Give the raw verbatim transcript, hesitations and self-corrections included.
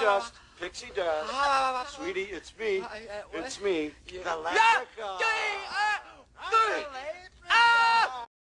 dust. Pixie dust. Sweetie, it's me. It's me. The leprechaun.